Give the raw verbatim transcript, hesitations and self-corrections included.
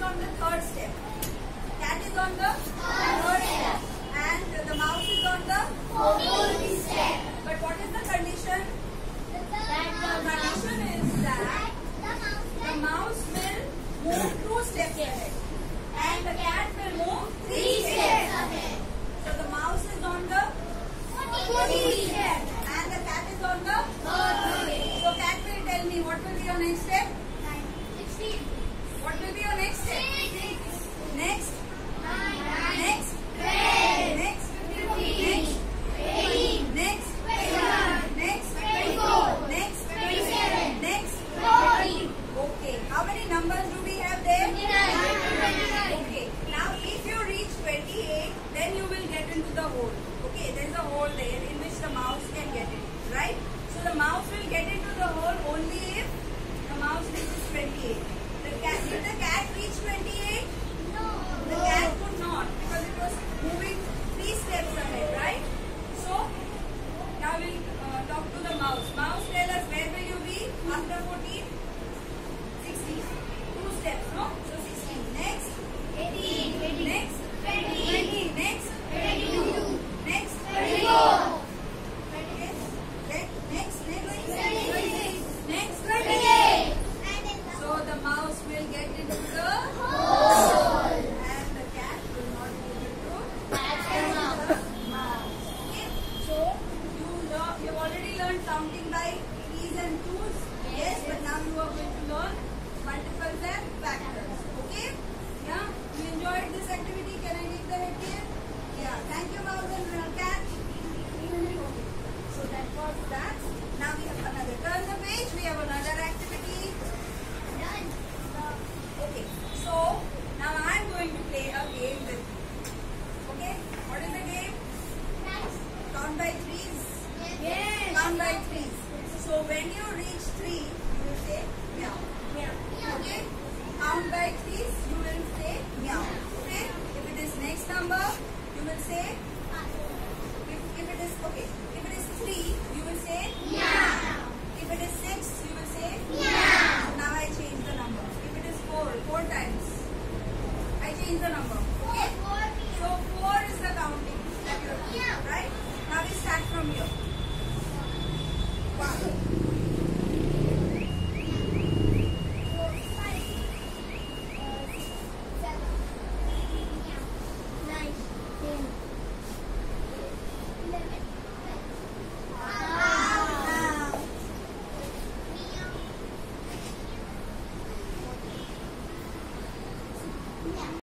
on the third step. Cat is on the third step. And the mouse is on the fourth step. But what is the condition? The condition is that the mouse will move two steps ahead. And the cat will move three steps ahead. So the mouse is on the fourth step. And the cat is on the third. So cat will tell me what will be your next step? sixteen. What will be your next step? six. Next? nine. Next? twelve. Next? fifteen. Next? eighteen. Next? twenty-one. Next? twenty-four. Next? twenty-seven. Next? forty. Okay. How many numbers do we have there? twenty-nine. Okay. Now if you reach twenty-eight, then you will get into the hole. Okay. There is a hole there in which the mouse can get in. Right? So the mouse will get into the hole only if the mouse reaches twenty-eight. The cat, did the cat reach twenty-eight? No. The cat could not because it was moving three steps ahead, right? So now we'll uh, talk to the mouse. Mouse, tell us where will you be after fourteen? sixteen. Two steps, no? So sixteen. Next? eighteen. eighteen. Next? twenty. twenty. Next? twenty-two. Next? twenty-four. Next, next, next, twenty-eight. So the mouse will get into the hole, and the cat will not be able to catch the mouse. Okay. So you learn, you have already learned counting by threes and twos. Yes, but now you are going to learn multiples and factors. Okay. Yeah. You enjoyed this activity? Can I take the head here? Yeah. Thank you, mouse and cat. So that was that. Now we have another. Turn the page. We have another activity. Done. Okay. So now I am going to play a game with you. Okay. What is the game? Yes. Count by threes. Yes. Count by threes. So when you reach three, you will say meow. Meow. Okay. Count by threes. You will say meow. Okay. If it is next number, you will say. If, if it is okay. If it is three, you will say meow. If it is six, you will say meow. Now I change the number. If it is four, four times, I change the number. Okay? So four is the counting that you have to do, right? Now we start from here.